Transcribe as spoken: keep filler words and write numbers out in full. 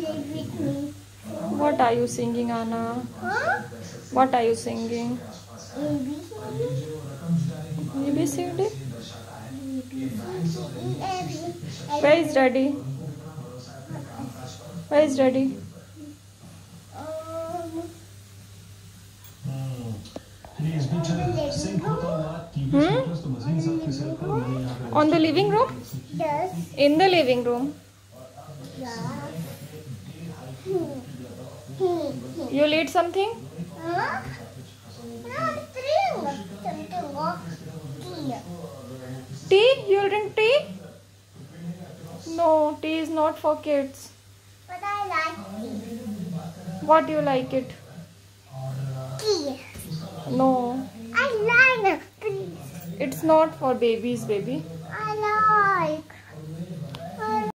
with me. What are you singing, Anna? Huh? What are you singing? A B C A B C D? D E F G. Where is Daddy? Where is Daddy? Um, Hmm? On the living room? yes. In the living room. Yeah. You'll eat something? Huh? No, drink something of tea. Tea? You'll drink tea? No, tea is not for kids. But I like tea. What do you like it? Tea. No, I like tea. it's not for babies, baby.